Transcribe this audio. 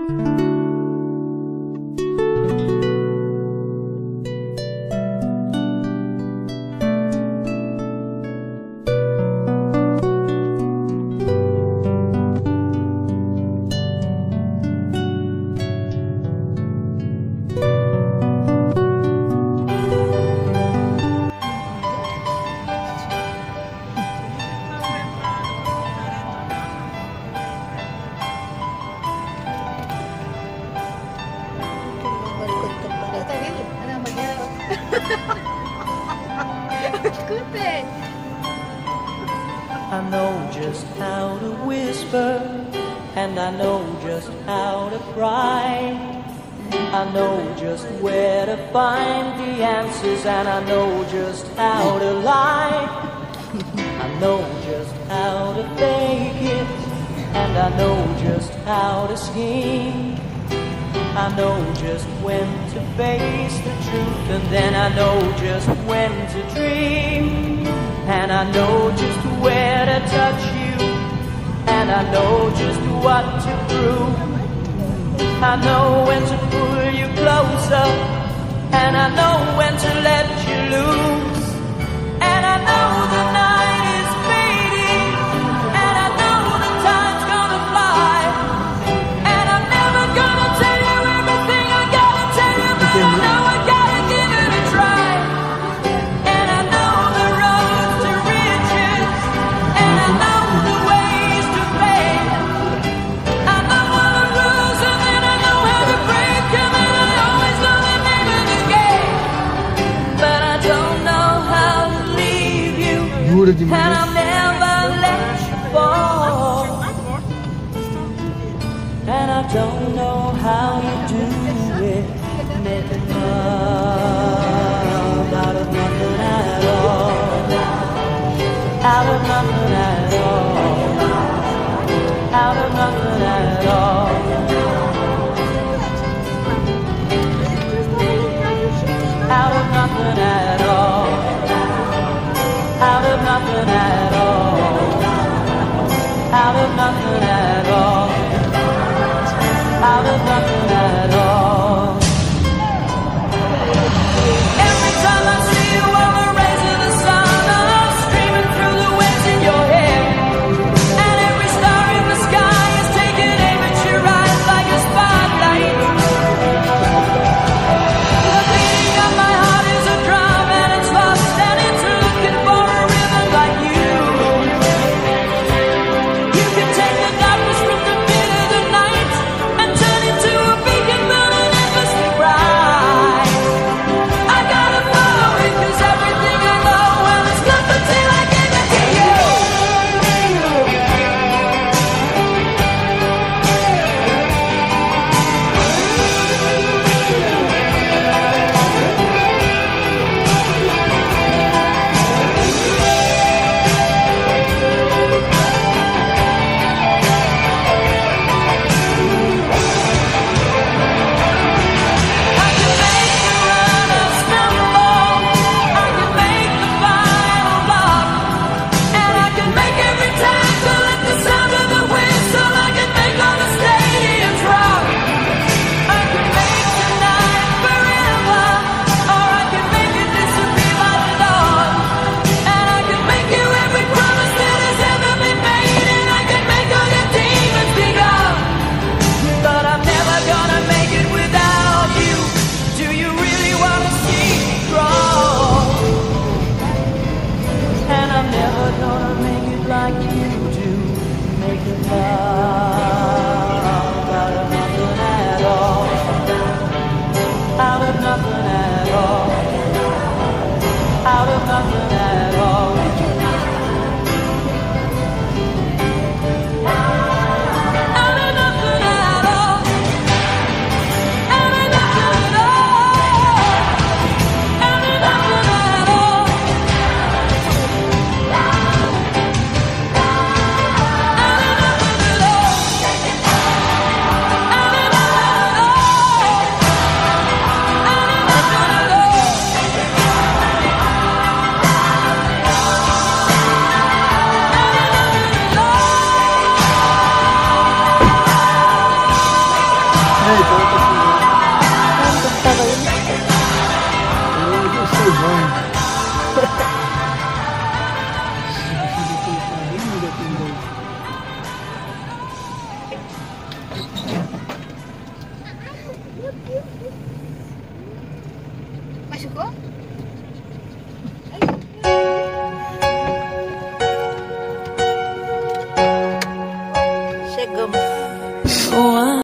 I know just how to whisper, and I know just how to cry. I know just where to find the answers, and I know just how to lie. I know just how to fake it, and I know just how to scheme. I know just when to face the truth, and then I know just when to dream. And I know just where to touch you, and I know just what to prove. I know when to pull you closer, and I know when to let you loose. And I know the night is fading, and I know the time's gonna fly. And I'm never gonna tell you everything I gotta tell you, but I know I gotta give it a try. And I know the road to riches, and I know the ways to fame. I know all the rules, and then I know how to break them, and I always know the name of the game. But I don't know how to leave you, and I'll never let you fall. And I don't know how you do it, making love out of nothing at all. Out of nothing at all. Out of nothing at all. Out of nothing at all. Out of nothing at all. Out of nothing at all. Out of nothing at all. Every time I see you on the rays of the sun, I'm streaming through the waves in your hair. And every star in the sky is taking aim at your eyes like a Ei, então eu tô eu sou bom. Machucou?